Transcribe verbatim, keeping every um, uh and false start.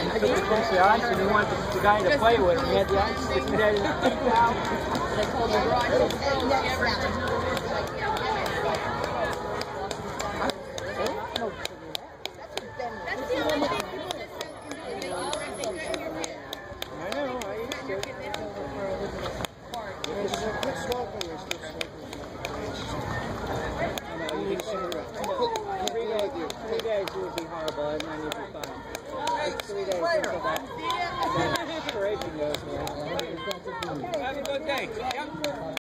I took the piece of ice and he wanted the guy to play with him. He had the ice sticking out of his teeth out. They told me, right, that's the only thing people just can do. I know, I used to. Three days would be horrible, and then you'd be fine. Three days until that inspiration goes away. Have a good day. Yep.